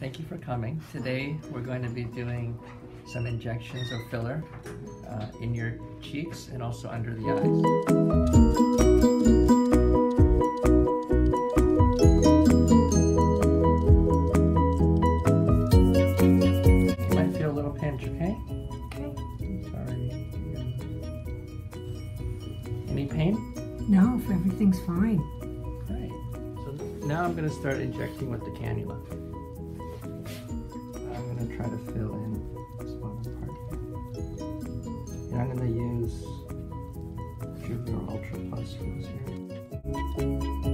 Thank you for coming. Today we're going to be doing some injections of filler in your cheeks and also under the eyes. You might feel a little pinch, okay? Okay. Sorry. Any pain? No, everything's fine. Great. So now I'm going to start injecting with the cannula. I'm going to try to fill in this bottom part here. And I'm going to use Juvenile Ultra Plus for this area.